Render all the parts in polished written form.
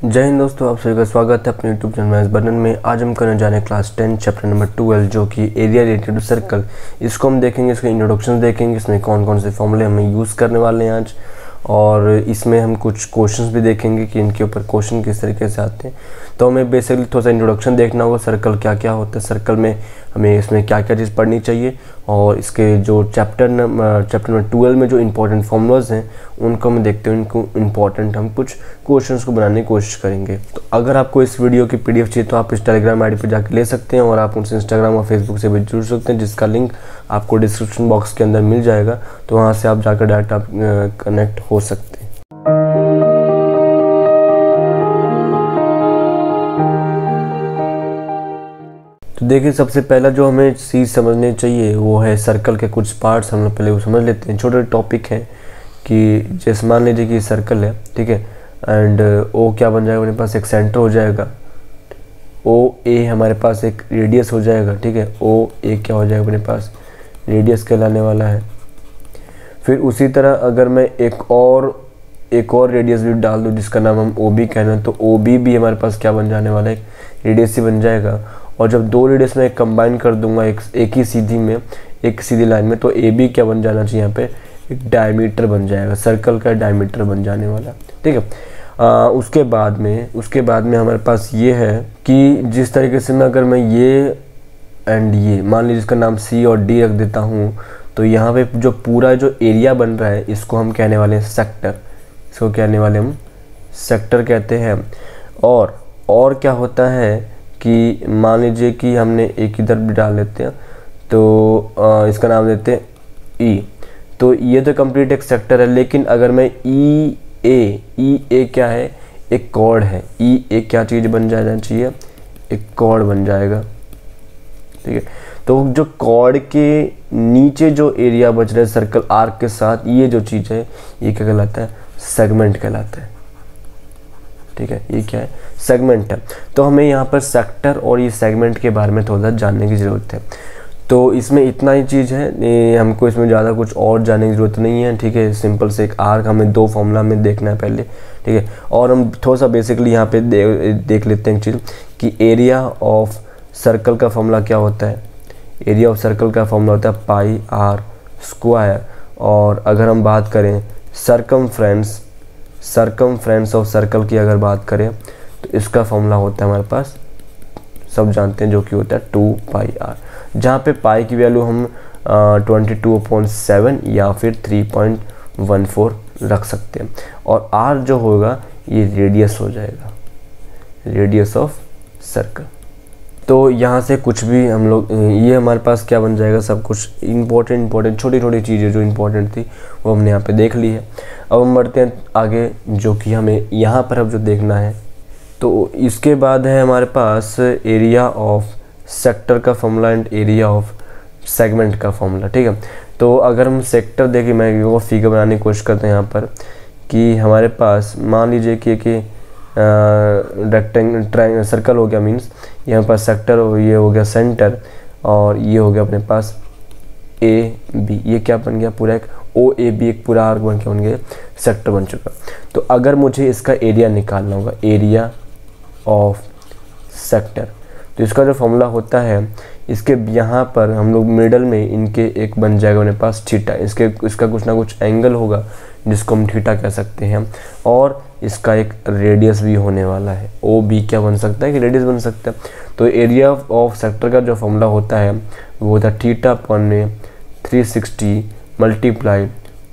जय हिंद दोस्तों, आप सभी का स्वागत है अपने यूट्यूब चैनल मैथ्स बटन में। आज हम करने जाने क्लास 10 चैप्टर नंबर 12 जो कि एरिया रिलेटेड टू सर्कल। इसको हम देखेंगे, इसके इंट्रोडक्शन देखेंगे, इसमें कौन कौन से फॉर्मूले हमें यूज़ करने वाले हैं आज, और इसमें हम कुछ क्वेश्चंस भी देखेंगे कि इनके ऊपर क्वेश्चन किस तरीके से आते हैं। तो हमें बेसिकली थोड़ा सा इंट्रोडक्शन देखना होगा, सर्कल क्या क्या होता है, सर्कल में हमें इसमें क्या क्या चीज़ पढ़नी चाहिए, और इसके जो चैप्टर नंबर 12 में जो इंपॉर्टेंट फॉर्मूलाज हैं उनको हम देखते हैं, उनको इंपॉर्टेंट हम कुछ क्वेश्चंस को बनाने की कोशिश करेंगे। तो अगर आपको इस वीडियो की पीडीएफ चाहिए तो आप इस टेलीग्राम आईडी पर जाकर ले सकते हैं, और आप उनसे इंस्टाग्राम और फेसबुक से भी जुड़ सकते हैं, जिसका लिंक आपको डिस्क्रिप्शन बॉक्स के अंदर मिल जाएगा। तो वहाँ से आप जाकर डायरेक्ट आप कनेक्ट हो सकते हैं। तो देखिए, सबसे पहला जो हमें चीज़ समझनी चाहिए वो है सर्कल के कुछ पार्ट्स। हम लोग पहले वो समझ लेते हैं। छोटे टॉपिक है कि जैसे मान लीजिए कि सर्कल है, ठीक है, एंड ओ क्या बन जाएगा, अपने पास एक सेंटर हो जाएगा, ओ ए हमारे पास एक रेडियस हो जाएगा, ठीक है, ओ ए क्या हो जाएगा, अपने पास रेडियस कहलाने वाला है। फिर उसी तरह अगर मैं एक और रेडियस भी डाल दूँ जिसका नाम हम ओ बी कहना है, तो ओ बी भी हमारे पास क्या बन जाने वाला है, एक रेडियस ही बन जाएगा। और जब दो रेडियस में कंबाइन कर दूंगा एक ही सीधी में, एक सीधी लाइन में, तो ए बी क्या बन जाना चाहिए, यहाँ पे एक डायमीटर बन जाएगा, सर्कल का डायमीटर बन जाने वाला, ठीक है। उसके बाद में हमारे पास ये है कि जिस तरीके से अगर मैं ये एंड ये मान लीजिए इसका नाम सी और डी रख देता हूँ, तो यहाँ पे जो पूरा जो एरिया बन रहा है इसको हम कहने वाले हैं सेक्टर, इसको कहने वाले हम सेक्टर कहते हैं। और क्या होता है कि मान लीजिए कि हमने एक इधर भी डाल लेते हैं, तो इसका नाम देते हैं ई, तो ये तो कंप्लीट एक सेक्टर है। लेकिन अगर मैं ई ए क्या है, एक कॉर्ड है। ई ए क्या चीज़ बन जाना चाहिए, एक कॉर्ड बन जाएगा, ठीक है। तो जो कॉर्ड के नीचे जो एरिया बच रहा है सर्कल आर्क के साथ, ये जो चीज़ है ये क्या कहलाता है, सेगमेंट कहलाता है, ठीक है। ये क्या है, सेगमेंट है। तो हमें यहाँ पर सेक्टर और ये सेगमेंट के बारे में थोड़ा जानने की ज़रूरत है। तो इसमें इतना ही चीज़ है, हमको इसमें ज़्यादा कुछ और जानने की ज़रूरत नहीं है, ठीक है। सिंपल से एक आर्क हमें दो फॉर्मूला में देखना है पहले, ठीक है। और हम थोड़ा सा बेसिकली यहाँ पे देख लेते हैं एक चीज़ कि एरिया ऑफ सर्कल का फॉर्मूला क्या होता है। एरिया ऑफ सर्कल का फॉर्मूला होता है पाई आर स्क्वायर। और अगर हम बात करें सरकमफ्रेंस ऑफ सर्कल की अगर बात करें तो इसका फॉर्मूला होता है हमारे पास, सब जानते हैं, जो कि होता है 2 पाई आर, जहाँ पे पाई की वैल्यू हम 22.7 या फिर 3.14 रख सकते हैं। और आर जो होगा ये रेडियस हो जाएगा, रेडियस ऑफ सर्कल। तो यहाँ से कुछ भी हम लोग, ये हमारे पास क्या बन जाएगा, सब कुछ इंपॉर्टेंट छोटी छोटी चीज़ें जो इंपॉर्टेंट थी वो हमने यहाँ पे देख ली है। अब हम बढ़ते हैं आगे, जो कि हमें यहाँ पर अब जो देखना है, तो इसके बाद है हमारे पास एरिया ऑफ सेक्टर का formula and area of segment का फॉर्मूला, ठीक है। तो अगर हम सेक्टर देखें, मैं वो फिगर बनाने की कोशिश करते हैं यहाँ पर कि हमारे पास मान लीजिए कि रेक्टेंगल सर्कल हो गया, मीन्स यहाँ पर सेक्टर ये हो गया सेंटर, और ये हो गया अपने पास ए बी, ये क्या बन गया, पूरा एक ओ ए बी, एक पूरा आर्क बन गया सेक्टर बन चुका। तो अगर मुझे इसका एरिया निकालना होगा, एरिया ऑफ सेक्टर, तो इसका जो फॉर्मूला होता है, इसके यहाँ पर हम लोग मिडल में इनके एक बन जाएगा अपने पास थीटा, इसका कुछ ना कुछ एंगल होगा जिसको हम थीटा कह सकते हैं, और इसका एक रेडियस भी होने वाला है। ओ बी क्या बन सकता है, कि रेडियस बन सकता है। तो एरिया ऑफ सेक्टर का जो फॉर्मूला होता है वो होता है theta upon 360 multiply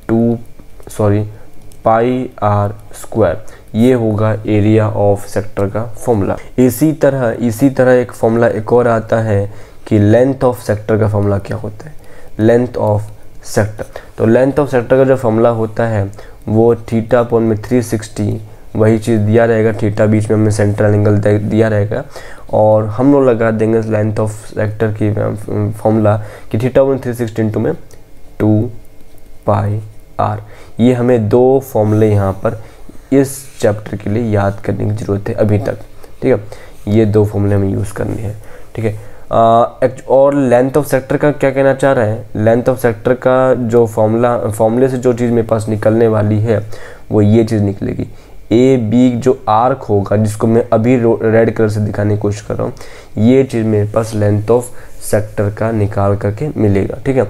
pi r square, ये होगा एरिया ऑफ सेक्टर का फॉर्मूला। इसी तरह एक फॉर्मूला एक और आता है कि लेंथ ऑफ सेक्टर का फॉर्मूला क्या होता है, लेंथ ऑफ सेक्टर। तो लेंथ ऑफ सेक्टर का जो फॉर्मूला होता है वो थीटा अपॉन में 360, वही चीज़ दिया रहेगा, थीटा बीच में हमें सेंट्रल एंगल दिया रहेगा, और हम लोग लगा देंगे लेंथ ऑफ सेक्टर की फॉर्मूला कि थीटा अपॉन 360 इंटू में 2 पाई आर। ये हमें दो फॉर्मूले यहाँ पर इस चैप्टर के लिए याद करने की ज़रूरत है अभी तक, ठीक है। ये दो फॉर्मूले हमें यूज़ करने हैं, ठीक है। और लेंथ ऑफ सेक्टर का क्या कहना चाह रहा है, लेंथ ऑफ सेक्टर का जो फॉर्मूले से जो चीज़ मेरे पास निकलने वाली है वो ये चीज़ निकलेगी, ए बी जो आर्क होगा, जिसको मैं अभी रेड कलर से दिखाने की कोशिश कर रहा हूँ, ये चीज़ मेरे पास लेंथ ऑफ सेक्टर का निकाल करके मिलेगा। ठीक है,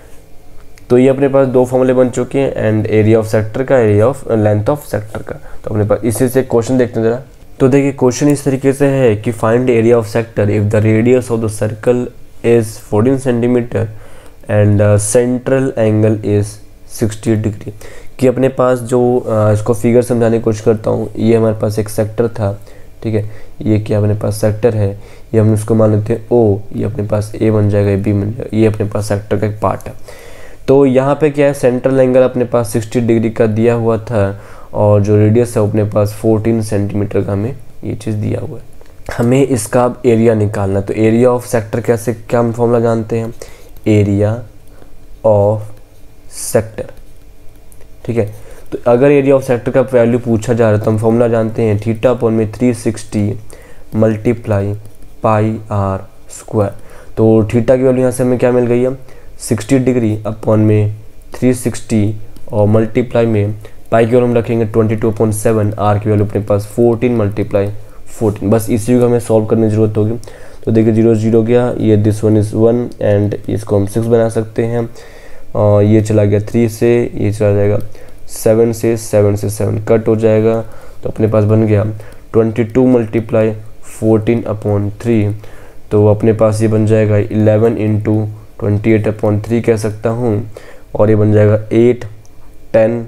तो ये अपने पास दो फॉर्मूले बन चुके हैं, एंड एरिया ऑफ सेक्टर का, area of length of sector का। तो अपने पास इसी से क्वेश्चन देखते हैं जरा। तो देखिए क्वेश्चन इस तरीके से है कि find area of sector if the radius of the circle is 14 centimetre and central angle is 60 degree. कि अपने पास जो इसको फिगर समझाने की कोशिश करता हूँ, ये हमारे पास एक सेक्टर था। ठीक है, ये क्या अपने पास सेक्टर है, ये हम उसको मान लेते हैं ओ, ये अपने पास ए बन जाएगा, ये बी बन जाएगा, ये अपने पास सेक्टर का एक पार्ट है। तो यहाँ पे क्या है, सेंट्रल एंगल अपने पास 60 डिग्री का दिया हुआ था, और जो रेडियस है अपने पास 14 सेंटीमीटर का हमें ये चीज़ दिया हुआ है। हमें इसका अब एरिया निकालना है। तो एरिया ऑफ सेक्टर कैसे, क्या हम फॉर्मूला जानते हैं, एरिया ऑफ सेक्टर। ठीक है, तो अगर एरिया ऑफ सेक्टर का वैल्यू पूछा जा रहा है तो हम फॉर्मूला जानते हैं थीटा अपॉन में 360 मल्टीप्लाई पाई आर स्क्वायर। तो थीटा की वैल्यू यहाँ से हमें क्या मिल गई है, 60 डिग्री अपॉन में 360 और मल्टीप्लाई में पाई की वैल्यू हम रखेंगे 22.7, आर की वैल्यू अपने पास 14 मल्टीप्लाई 14। बस इसी को हमें सॉल्व करने की जरूरत होगी। तो देखिए 0 0 गया, ये दिस वन इज़ 1 एंड इसको हम 6 बना सकते हैं, और ये चला गया 3 से, ये चला जाएगा 7 से, 7 से 7 कट हो जाएगा। तो अपने पास बन गया 22 मल्टीप्लाई 14 अपॉन 3। तो अपने पास ये बन जाएगा 11 इंटू 28 अपॉन 3 कह सकता हूँ, और ये बन जाएगा 8 10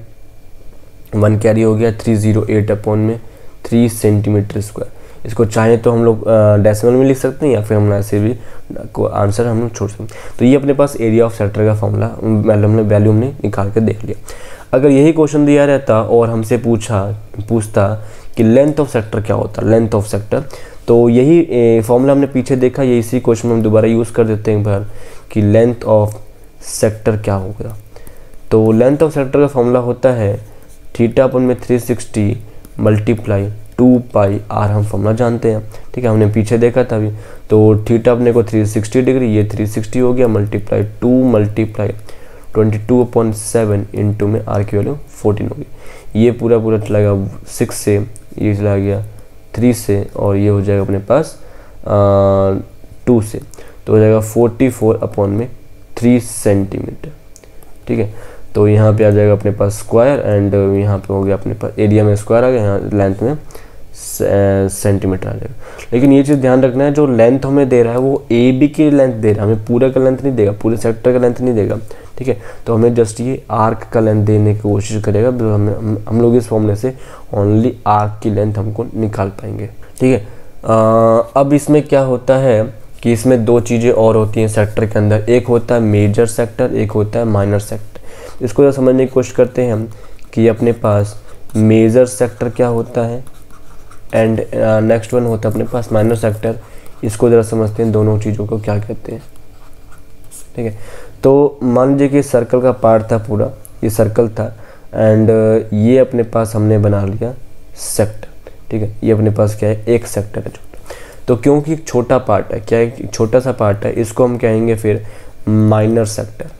1 कैरी हो गया 308 अपॉन में 3 सेंटीमीटर स्क्वायर। इसको चाहे तो हम लोग डेसिमल में लिख सकते हैं, या फिर हम ऐसे भी को आंसर हम लोग छोड़ सकते हैं। तो ये अपने पास एरिया ऑफ सेक्टर का फॉर्मूला वैल्यू हमने निकाल के देख लिया। अगर यही क्वेश्चन दिया रहता और हमसे पूछता कि लेंथ ऑफ सेक्टर क्या होता है, लेंथ ऑफ सेक्टर, तो यही फॉर्मूला हमने पीछे देखा, ये इसी क्वेश्चन में हम दोबारा यूज़ कर देते हैं एक बार कि लेंथ ऑफ सेक्टर क्या होगा। तो लेंथ ऑफ सेक्टर का फॉर्मूला होता है थीटा अपन में 360 मल्टीप्लाई 2 पाई आर, हम फॉर्मूला जानते हैं। ठीक है, हमने पीछे देखा था अभी। तो थीटा अपने को 360 डिग्री, ये 360 हो गया, मल्टीप्लाई 2 मल्टीप्लाई 22.7 इंटू में आर की वैल्यू 14 होगी। ये पूरा चला गया 6 से, ये चला गया 3 से, और ये हो जाएगा अपने पास 2 से, तो हो जाएगा 44 अपॉन में 3 सेंटीमीटर। ठीक है, तो यहाँ पे आ जाएगा अपने पास स्क्वायर, एंड यहाँ पे हो गया अपने पास एरिया में स्क्वायर आ गया, यहाँ लेंथ में सेंटीमीटर आ जाएगा। लेकिन ये चीज़ ध्यान रखना है, जो लेंथ हमें दे रहा है वो ए बी की लेंथ दे रहा है, हमें पूरा का लेंथ नहीं देगा, पूरे सेक्टर का लेंथ नहीं देगा। ठीक है, तो हमें जस्ट ये आर्क का लेंथ देने की कोशिश करेगा। तो हम लोग इस फॉर्मूले से ओनली आर्क की लेंथ हमको निकाल पाएंगे। ठीक है, अब इसमें क्या होता है कि इसमें दो चीज़ें और होती हैं सेक्टर के अंदर, एक होता है मेजर सेक्टर, एक होता है माइनर सेक्टर। इसको जरा समझने की कोशिश करते हैं हम कि अपने पास मेजर सेक्टर क्या होता है एंड नेक्स्ट वन होता है अपने पास माइनर सेक्टर। इसको ज़रा समझते हैं दोनों चीज़ों को क्या कहते हैं। ठीक है, तो मान लीजिए कि सर्कल का पार्ट था, पूरा ये सर्कल था, एंड ये अपने पास हमने बना लिया सेक्टर। ठीक है, ये अपने पास क्या है, एक सेक्टर है छोटा। तो क्योंकि एक छोटा पार्ट है, क्या है, छोटा सा पार्ट है, इसको हम कहेंगे फिर माइनर सेक्टर।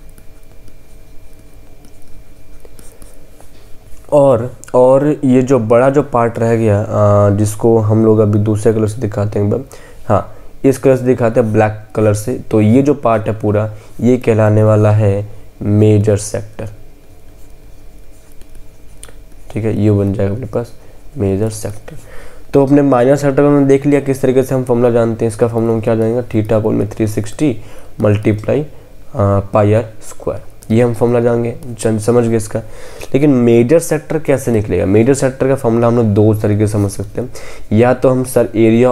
और ये जो बड़ा जो पार्ट रह गया, जिसको हम लोग अभी दूसरे कलर से दिखाते हैं, हाँ इस कलर से दिखाते हैं, ब्लैक कलर से। तो ये जो पार्ट है पूरा, ये कहलाने वाला है मेजर सेक्टर। ठीक है, ये बन जाएगा अपने पास मेजर सेक्टर। तो अपने माइनर सेक्टर को हमने देख लिया किस तरीके से हम फॉर्मूला जानते हैं। इसका फॉर्मूला हम क्या जानेंगे, थीटा अपॉन में 360 मल्टीप्लाई पाई आर स्क्वायर, ये हम फॉर्मूला जानेंगे, समझ गए इसका। लेकिन मेजर सेक्टर कैसे निकलेगा, मेजर सेक्टर का फॉर्मूला हम लोग दो तरीके से समझ सकते हैं। या तो हम एरिया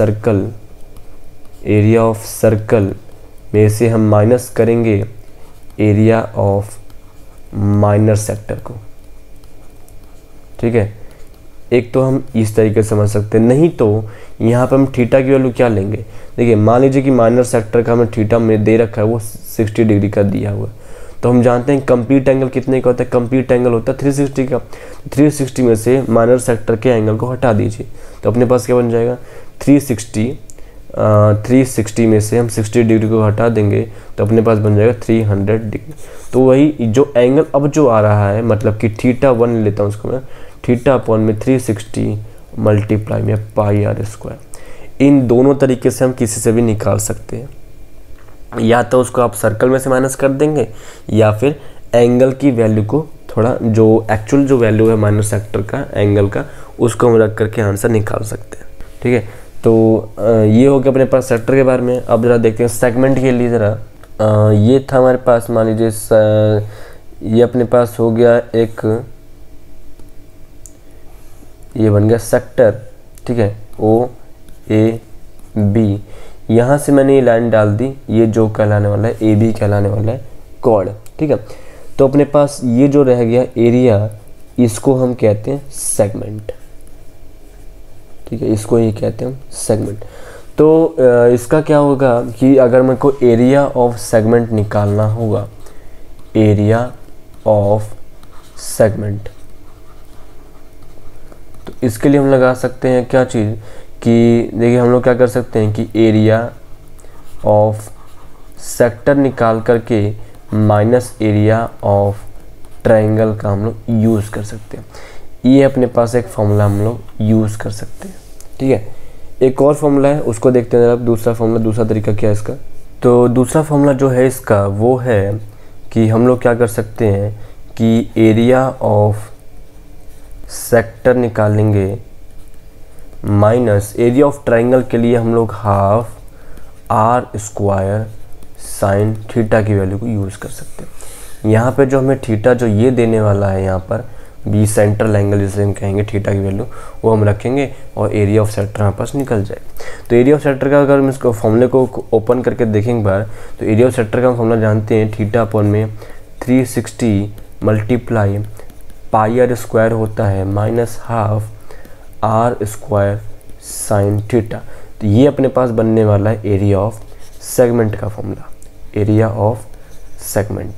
ऑफ सर्कल में से हम माइनस करेंगे एरिया ऑफ माइनर सेक्टर को। ठीक है, एक तो हम इस तरीके से समझ सकते हैं, नहीं तो यहाँ पर हम थीटा की वैल्यू क्या लेंगे। देखिए मान लीजिए कि माइनर सेक्टर का हमें थीटा में दे रखा है वो 60 डिग्री का दिया हुआ है, तो हम जानते हैं कंप्लीट एंगल कितने का होता है, कंप्लीट एंगल होता है 360 का। 360 में से माइनर सेक्टर के एंगल को हटा दीजिए, तो अपने पास क्या बन जाएगा 360 में से हम 60 डिग्री को हटा देंगे तो अपने पास बन जाएगा 300 डिग्री। तो वही जो एंगल अब जो आ रहा है, मतलब कि थीटा 1 लेता हूँ उसको मैं, थीटा अपॉन में 360 मल्टीप्लाई में पाई आर स्क्वायर। इन दोनों तरीके से हम किसी से भी निकाल सकते हैं, या तो उसको आप सर्कल में से माइनस कर देंगे या फिर एंगल की वैल्यू को थोड़ा जो एक्चुअल जो वैल्यू है माइनस सेक्टर का एंगल का उसको हम रख करके आंसर निकाल सकते हैं। ठीक है, तो ये हो गया अपने पास सेक्टर के बारे में। अब ज़रा देखते हैं सेगमेंट के लिए। ज़रा ये था हमारे पास, मान लीजिए ये अपने पास हो गया एक, ये बन गया सेक्टर। ठीक है, ओ ए बी, यहाँ से मैंने ये लाइन डाल दी, ये जो कहलाने वाला है ए बी कहलाने वाला है कॉर्ड। ठीक है, तो अपने पास ये जो रह गया एरिया, इसको हम कहते हैं सेगमेंट। ठीक है, इसको ही कहते हैं हम सेगमेंट। तो इसका क्या होगा कि अगर मेरे को एरिया ऑफ सेगमेंट निकालना होगा, एरिया ऑफ सेगमेंट, तो इसके लिए हम लगा सकते हैं क्या चीज़ कि देखिए हम लोग क्या कर सकते हैं कि एरिया ऑफ सेक्टर निकाल करके माइनस एरिया ऑफ ट्रायंगल का हम लोग यूज़ कर सकते हैं। ये अपने पास एक फॉर्मूला हम लोग यूज़ कर सकते हैं। ठीक है, एक और फॉर्मूला है, उसको देखते हैं। अब दूसरा फॉर्मूला, दूसरा तरीका क्या है इसका। तो दूसरा फॉर्मूला जो है इसका वो है कि हम लोग क्या कर सकते हैं कि एरिया ऑफ सेक्टर निकालेंगे माइनस एरिया ऑफ ट्रायंगल के लिए हम लोग half r square sine theta की वैल्यू को यूज़ कर सकते हैं। यहाँ पे जो हमें थीटा जो ये देने वाला है, यहाँ पर बी सेंट्रल एंगल जिसे हम कहेंगे थीटा की वैल्यू, वो हम रखेंगे और एरिया ऑफ सेक्टर हमारे पास निकल जाए। तो एरिया ऑफ सेक्टर का अगर हम इसको फॉर्मूले को ओपन करके देखेंगे बार, तो एरिया ऑफ सेक्टर का हम फॉर्मूला जानते हैं, थीटा अपॉन में 360 मल्टीप्लाई पाई आर स्क्वायर होता है minus half r square sine theta. तो ये अपने पास बनने वाला है एरिया ऑफ सेगमेंट का फॉर्मूला, एरिया ऑफ सेगमेंट।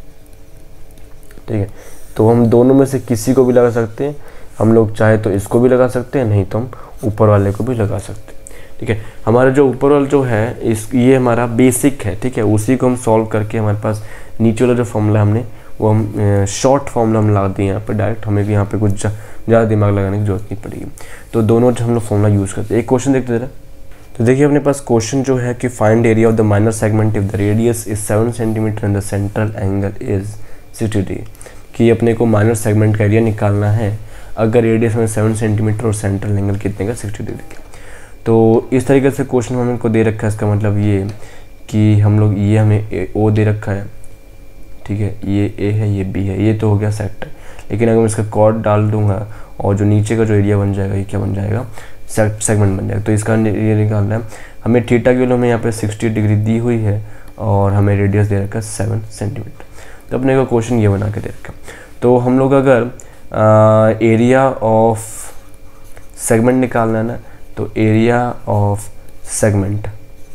ठीक है, तो हम दोनों में से किसी को भी लगा सकते हैं, हम लोग चाहे तो इसको भी लगा सकते हैं, नहीं तो हम ऊपर वाले को भी लगा सकते हैं। ठीक है, हमारा जो ऊपर वाला जो है ये हमारा बेसिक है। ठीक है, उसी को हम सॉल्व करके हमारे पास नीचे वाला जो फॉर्मूला हमने वो हम शॉर्ट फॉर्मूला हम लगा दिए यहाँ पर डायरेक्ट, हमें यहाँ पे कुछ ज़्यादा दिमाग लगाने की जरूरत नहीं पड़ेगी। तो दोनों जो हम लोग फॉर्मूला यूज़ करते हैं। एक क्वेश्चन देखते ज़रा। तो देखिए अपने पास क्वेश्चन जो है कि find area of the minor segment if the radius is 7 centimetre and the central angle is 60 degree. कि अपने को माइनर सेगमेंट का एरिया निकालना है अगर रेडियस में 7 सेंटीमीटर और सेंट्रल एंगल कितने का 60 डिग्री का। तो इस तरीके से क्वेश्चन हमें को दे रखा है। इसका मतलब ये कि हम लोग ये हमें ओ दे रखा है। ठीक है, ये ए है, ये बी है, ये तो हो गया सेक्टर। लेकिन अगर मैं इसका कॉर्ड डाल दूंगा और जो नीचे का जो एरिया बन जाएगा ये क्या बन जाएगा, सेगमेंट बन जाएगा। तो इसका ये निकालना है हमें। थीटा की वैल्यू हमें यहाँ पे 60 डिग्री दी हुई है और हमें रेडियस दे रखा है 7 सेंटीमीटर। तो अपने को क्वेश्चन ये बना के दे रखा। तो हम लोग अगर एरिया ऑफ सेगमेंट निकालना है ना, तो एरिया ऑफ सेगमेंट,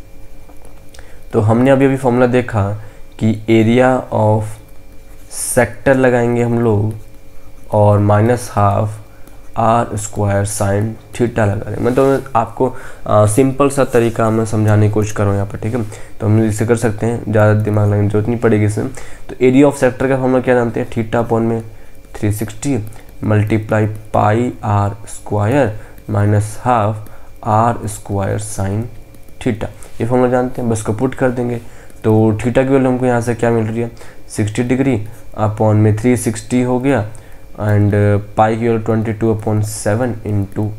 तो हमने अभी फॉर्मूला देखा कि एरिया ऑफ सेक्टर लगाएंगे हम लोग और minus half r square sine theta लगा देंगे। मतलब आपको सिंपल सा तरीका मैं समझाने की कोशिश कर रहा हूँ यहाँ पर। ठीक है, तो हम इसे कर सकते हैं, ज़्यादा दिमाग लगाने की जरूरत नहीं पड़ेगी इसमें। तो एरिया ऑफ सेक्टर का फॉर्मूला क्या जानते हैं, थीटा अपॉन में 360 multiply pi r square minus half r square sine theta. ये फॉर्मूला जानते हैं, बस को पुट कर देंगे। तो थीटा की वैल्यू हमको यहाँ से क्या मिल रही है, 60 डिग्री अपॉन में 360 हो गया एंड पाई की value 22/7 into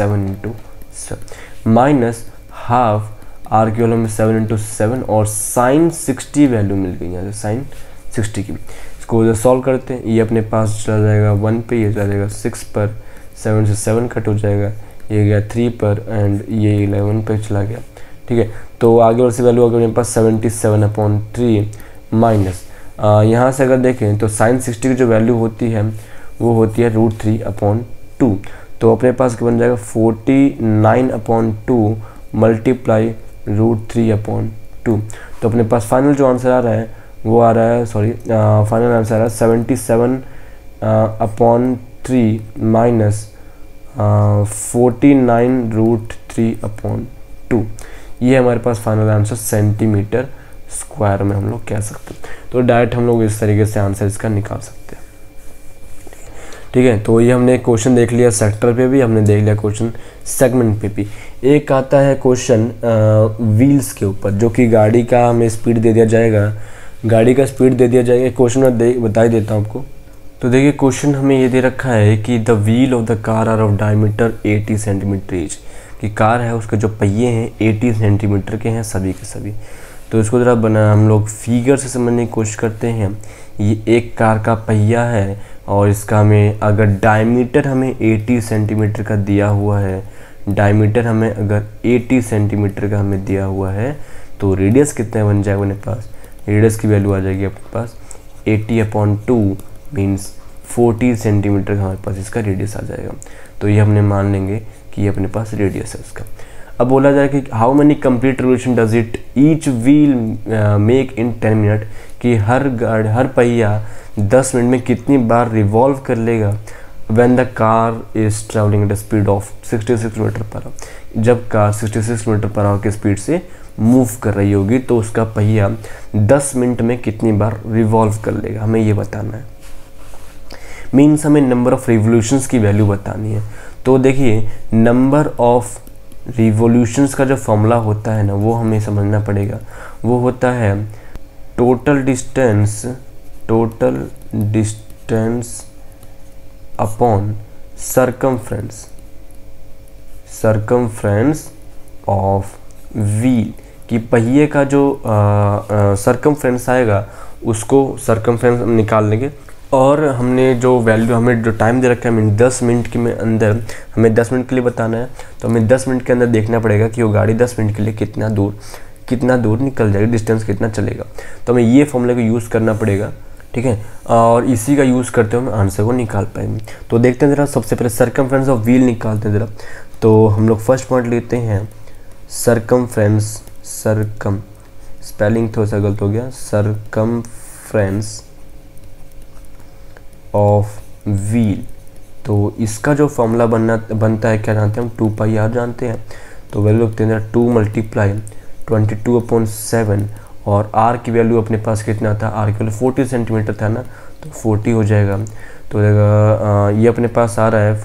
7 minus half r की वैल्यू में 7 और साइन 60 वैल्यू मिल गई यहाँ से, साइन 60 की। इसको उधर सॉल्व करते हैं, ये अपने पास चला जाएगा 1 पे, ये चला जाएगा 6 पर, 7 से 7 कट हो जाएगा, ये गया 3 पर एंड ये 11 पे चला गया। ठीक है, तो आगे वाली वैल्यू अगर मेरे पास 77/3 माइनस यहाँ से अगर देखें तो साइन 60 की जो वैल्यू होती है वो होती है √3/2। तो अपने पास क्या बन जाएगा 49/2 मल्टीप्लाई √3/2। तो अपने पास फाइनल जो आंसर आ रहा है वो आ रहा है, फाइनल आंसर आ रहा है 77/3 माइनस 49√3/2। ये हमारे पास फाइनल आंसर सेंटीमीटर स्क्वायर में हम लोग कह सकते हैं। तो डायरेक्ट हम लोग इस तरीके से आंसर इसका निकाल सकते हैं। ठीक है। तो ये हमने क्वेश्चन देख लिया सेक्टर पे भी, हमने देख लिया क्वेश्चन सेगमेंट पे भी। एक आता है क्वेश्चन व्हील्स के ऊपर, जो कि गाड़ी का हमें स्पीड दे दिया जाएगा, गाड़ी का स्पीड दे दिया जाएगा। क्वेश्चन मैं बता ही देता हूँ आपको। तो देखिए क्वेश्चन हमें ये दे रखा है कि the wheel of the car are of diameter 80 centimetre each, कि कार है उसके जो पहिए हैं 80 सेंटीमीटर के हैं सभी के सभी। तो इसको ज़रा बना हम लोग फिगर से समझने की कोशिश करते हैं। ये एक कार का पहिया है और इसका हमें अगर डायमीटर हमें 80 सेंटीमीटर का दिया हुआ है, डायमीटर हमें अगर 80 सेंटीमीटर का हमें दिया हुआ है, तो रेडियस कितना बन जाएगा अपने पास, रेडियस की वैल्यू आ जाएगी अपने पास 80/2 मीन्स 40 सेंटीमीटर का हमारे पास इसका रेडियस आ जाएगा। तो ये हमने मान लेंगे कि ये अपने पास रेडियस है उसका। अब बोला जाए कि how many complete revolution does it each wheel make in 10 minute, कि हर पहिया 10 मिनट में कितनी बार रिवॉल्व कर लेगा when the car is travelling at the speed of 66 metre per hour, जब कार 66 मीटर पर आवर की स्पीड से मूव कर रही होगी तो उसका पहिया 10 मिनट में कितनी बार रिवॉल्व कर लेगा, हमें ये बताना है। मीन्स हमें नंबर ऑफ रिवोल्यूशंस की वैल्यू बतानी है। तो देखिए नंबर ऑफ रिवोल्यूशंस का जो फॉर्मूला होता है ना, वो हमें समझना पड़ेगा। वो होता है total distance upon circumference of wheel, कि पहिए का जो सरकमफ्रेंस आएगा उसको सरकमफ्रेंस निकाल लेंगे। और हमने जो वैल्यू हमें जो टाइम दे रखा है हमें 10 मिनट के में अंदर, हमें 10 मिनट के लिए बताना है, तो हमें 10 मिनट के अंदर देखना पड़ेगा कि वो गाड़ी 10 मिनट के लिए कितना दूर निकल जाएगी, डिस्टेंस कितना चलेगा। तो हमें ये फॉर्मूले को यूज़ करना पड़ेगा, ठीक है, और इसी का यूज़ करते हुए हम आंसर को निकाल पाएंगे। तो देखते हैं ज़रा, सबसे पहले सरकमफ्रेंस ऑफ व्हील निकालते हैं ज़रा। तो हम लोग फर्स्ट पॉइंट लेते हैं सरकमफ्रेंस, स्पेलिंग थोड़ा सा गलत हो गया, सरकमफ्रेंस ऑफ व्हील। तो इसका जो फॉर्मूला बनता है क्या जानते हैं हम, 2πr जानते हैं। तो वैल्यू रखते हैं 2 × 22/7 और r की वैल्यू अपने पास कितना था, r की वैल्यू 40 सेंटीमीटर था ना, तो 40 हो जाएगा। तो ये अपने पास आ रहा है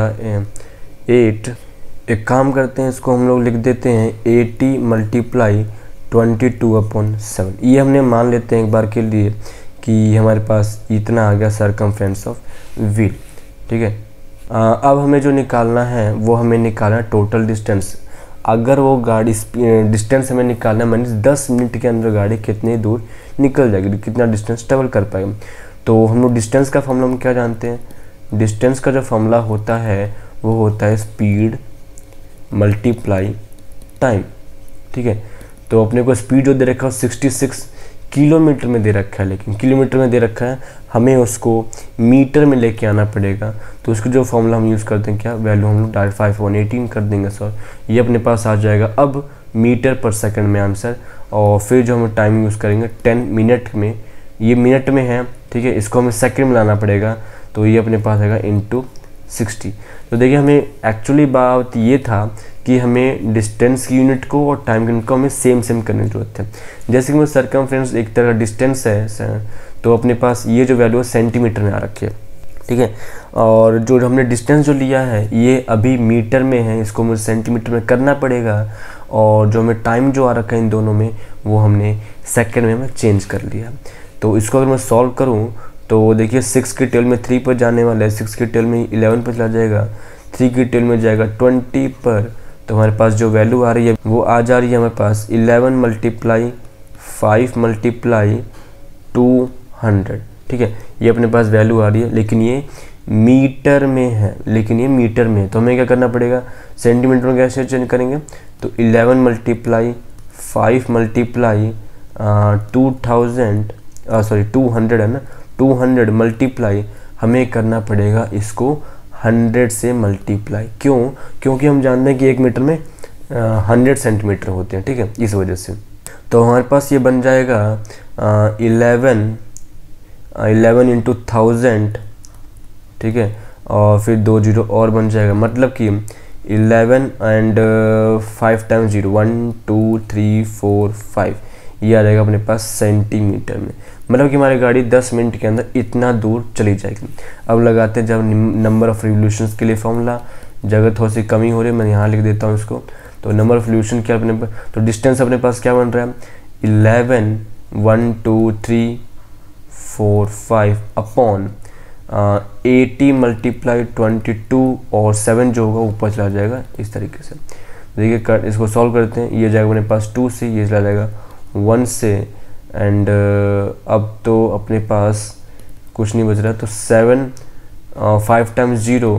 4 एक काम करते हैं, इसको हम लोग लिख देते हैं 80 × 22/7। ये हमने मान लेते हैं एक बार के लिए कि हमारे पास इतना आ गया सरकमफ्रेंस ऑफ व्हील, ठीक है। अब हमें जो निकालना है वो हमें निकालना है टोटल डिस्टेंस। अगर वो गाड़ी डिस्टेंस हमें निकालना है, मीन्स 10 मिनट के अंदर गाड़ी कितनी दूर निकल जाएगी, कितना डिस्टेंस ट्रेवल कर पाएगा। तो हम लोग डिस्टेंस का फॉर्मूला हम क्या जानते हैं, डिस्टेंस का जो फॉर्मूला होता है वो होता है स्पीड मल्टीप्लाई टाइम, ठीक है। तो अपने को स्पीड जो दे रखा है 66 किलोमीटर में दे रखा है, लेकिन किलोमीटर में दे रखा है, हमें उसको मीटर में लेके आना पड़ेगा। तो उसको जो फॉर्मूला हम यूज़ करते हैं क्या, वैल्यू हम लोग डायरेक्ट 5/118 कर देंगे सर, ये अपने पास आ जाएगा अब मीटर पर सेकंड में आंसर। और फिर जो हम टाइम यूज़ करेंगे 10 मिनट में, ये मिनट में है, ठीक है, इसको हमें सेकंड में लाना पड़ेगा। तो ये अपने पास आएगा × 60। तो देखिए हमें एक्चुअली बात ये था कि हमें डिस्टेंस की यूनिट को और टाइम की यूनिट को हमें सेम करने की जरूरत है। जैसे कि मैं सरकमफ्रेंस एक तरह का डिस्टेंस है, तो अपने पास ये जो वैल्यू है सेंटीमीटर में आ रखी है, ठीक है। और जो हमने डिस्टेंस जो लिया है ये अभी मीटर में है, इसको मुझे सेंटीमीटर में करना पड़ेगा। और जो हमें टाइम जो आ रखा है इन दोनों में, वो हमने सेकेंड में हमें चेंज कर लिया। तो इसको अगर मैं सॉल्व करूँ तो देखिए 6 की टेल में 3 पर जाने वाला है, 6 की टेल में 11 पर चला जाएगा, 3 की टेल में जाएगा 20 पर। तो हमारे पास जो वैल्यू आ रही है वो आ जा रही है हमारे पास 11 × 5 × 200, ठीक है। ये अपने पास वैल्यू आ रही है, लेकिन ये मीटर में है, तो हमें क्या करना पड़ेगा, सेंटीमीटर में कैसे चेंज करेंगे। तो 11 × 5 × 200 है ना, 200 मल्टीप्लाई हमें करना पड़ेगा इसको 100 से मल्टीप्लाई। क्यों, क्योंकि हम जानते हैं कि 1 मीटर में 100 सेंटीमीटर होते हैं, ठीक है, इस वजह से। तो हमारे पास ये बन जाएगा 11 × 1000, ठीक है, और फिर 2 0 और बन जाएगा, मतलब कि 11 and 5 times 0 1 2 3 4 5, ये आ जाएगा अपने पास सेंटीमीटर में। मतलब कि हमारी गाड़ी 10 मिनट के अंदर इतना दूर चली जाएगी। अब लगाते हैं जब नंबर ऑफ रिवोल्यूशंस के लिए फॉर्मूला, जगह थोड़ी सी कमी हो रही है, मैं यहाँ लिख देता हूँ इसको। तो नंबर ऑफ रिवोल्यूशन क्या अपने पास, तो डिस्टेंस अपने पास क्या बन रहा है 11 1 2 3 4 5 अपॉन 80 मल्टीप्लाई 22 और 7 जो होगा ऊपर चला जाएगा इस तरीके से। देखिए इसको सॉल्व करते हैं, ये जाएगा अपने पास 2 से, ये चला जाएगा 1 से, एंड अब तो अपने पास कुछ नहीं बच रहा। तो 7 5 टाइम्स 0,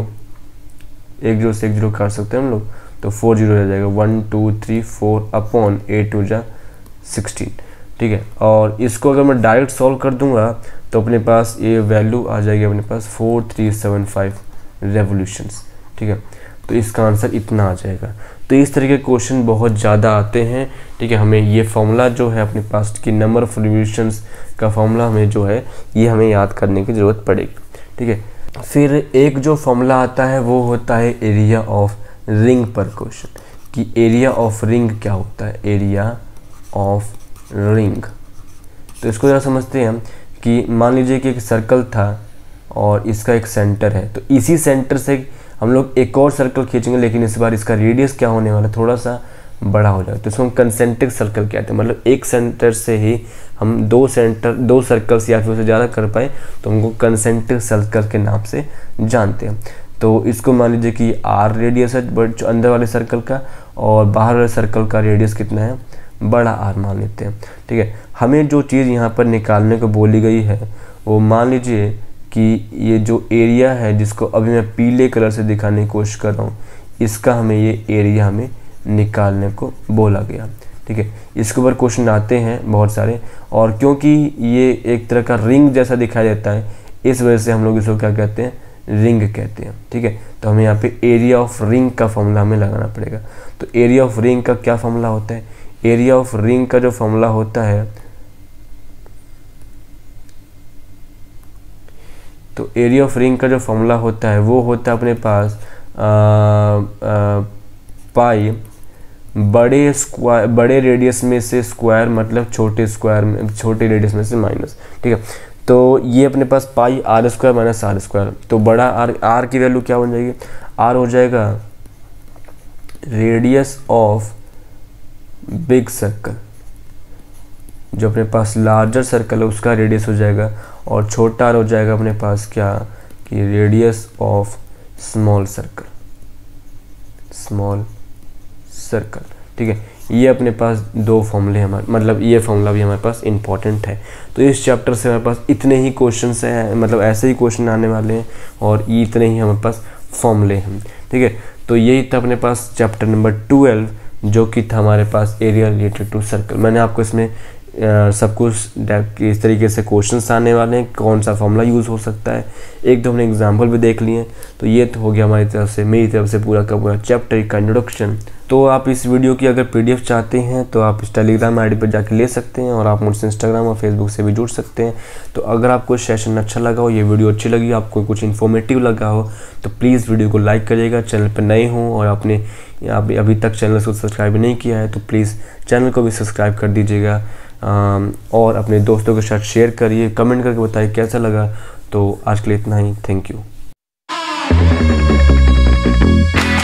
1 0 से 1 0 काट सकते हैं हम लोग, तो 4 0 रह जाएगा 1 2 3 4 अपॉन 8 2 जा 16, ठीक है। और इसको अगर मैं डायरेक्ट सॉल्व कर दूंगा तो अपने पास ये वैल्यू आ जाएगी अपने पास 4375 रेवोल्यूशंस, ठीक है। तो इसका आंसर इतना आ जाएगा। तो इस तरह के क्वेश्चन बहुत ज़्यादा आते हैं, ठीक है। हमें ये फॉर्मूला जो है अपने पास कि नंबर ऑफ रिवोल्यूशंस का फॉर्मूला हमें जो है ये हमें याद करने की ज़रूरत पड़ेगी, ठीक है। फिर एक जो फॉर्मूला आता है वो होता है एरिया ऑफ रिंग पर क्वेश्चन, कि एरिया ऑफ रिंग क्या होता है, एरिया ऑफ रिंग। तो इसको ज़रा समझते हैं हम कि मान लीजिए कि एक सर्कल था और इसका एक सेंटर है, तो इसी सेंटर से हम लोग एक और सर्कल खींचेंगे, लेकिन इस बार इसका रेडियस क्या होने वाला है, थोड़ा सा बड़ा हो जाएगा। तो इसको हम कंसेंट्रिक सर्कल कहते हैं, मतलब एक सेंटर से ही हम दो सर्कल्स या फिर उससे ज़्यादा कर पाए तो हमको कंसेंट्रिक सर्कल के नाम से जानते हैं। तो इसको मान लीजिए कि आर रेडियस है बट जो अंदर वाले सर्कल का, और बाहर वाले सर्कल का रेडियस कितना है, बड़ा आर मान लेते हैं, ठीक है। हमें जो चीज़ यहाँ पर निकालने को बोली गई है वो मान लीजिए कि ये जो एरिया है जिसको अभी मैं पीले कलर से दिखाने की कोशिश कर रहा हूँ, इसका हमें ये एरिया हमें निकालने को बोला गया, ठीक है। इसके ऊपर क्वेश्चन आते हैं बहुत सारे, और क्योंकि ये एक तरह का रिंग जैसा दिखाई देता है इस वजह से हम लोग इसको क्या कहते हैं, रिंग कहते हैं, ठीक है। तो हमें यहाँ पे एरिया ऑफ रिंग का फॉर्मूला हमें लगाना पड़ेगा। तो एरिया ऑफ रिंग का क्या फॉर्मूला होता है, एरिया ऑफ रिंग का जो फॉर्मूला होता है, तो एरिया ऑफ रिंग का जो फॉर्मूला होता है वो होता है अपने पास पाई बड़े रेडियस में से स्क्वायर, मतलब छोटे रेडियस में से माइनस, ठीक है। तो ये अपने पास pi r square minus r square, तो बड़ा आर की वैल्यू क्या बन जाएगी, आर हो जाएगा रेडियस ऑफ बिग सर्कल, जो अपने पास लार्जर सर्कल है उसका रेडियस हो जाएगा, और छोटा आर हो जाएगा अपने पास क्या, कि रेडियस ऑफ स्मॉल सर्कल, ठीक है। ये अपने पास दो फॉर्मूले हमारे, मतलब ये फॉर्मूला भी हमारे पास इंपॉर्टेंट है। तो इस चैप्टर से हमारे पास इतने ही क्वेश्चंस हैं, मतलब ऐसे ही क्वेश्चन आने वाले हैं, और ये इतने ही हमारे पास फॉर्मूले हैं, ठीक है। तो यही था अपने पास चैप्टर नंबर 12, जो कि था हमारे पास एरिया रिलेटेड टू सर्कल। मैंने आपको इसमें सब कुछ इस तरीके से क्वेश्चंस आने वाले हैं, कौन सा फॉर्मूला यूज़ हो सकता है, एक दो हमने एग्जांपल भी देख लिए। तो ये तो हो गया हमारी तरफ से, मेरी तरफ से पूरा का पूरा चैप्टर का इंट्रोडक्शन। तो आप इस वीडियो की अगर पीडीएफ चाहते हैं तो आप इस टेलीग्राम आईडी पर जाके ले सकते हैं, और आप मुझसे इंस्टाग्राम और फेसबुक से भी जुड़ सकते हैं। तो अगर आपको सेशन अच्छा लगा हो, ये वीडियो अच्छी लगी, आपको कुछ इन्फॉर्मेटिव लगा हो, तो प्लीज़ वीडियो को लाइक करिएगा। चैनल पर नए हों और आपने अभी तक चैनल को सब्सक्राइब नहीं किया है तो प्लीज़ चैनल को भी सब्सक्राइब कर दीजिएगा, और अपने दोस्तों के साथ शेयर करिए, कमेंट करके बताइए कैसा लगा। तो आज के लिए इतना ही, थैंक यू।